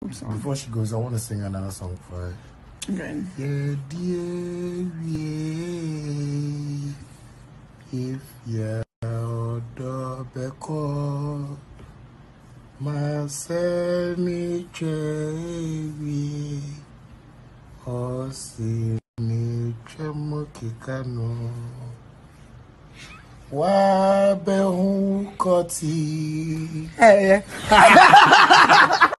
Before she goes, I want to sing another song for her. Okay. Yeah, dear, Efia Odo beko masemi chewi osini chemokikano wa behu koti. Hey.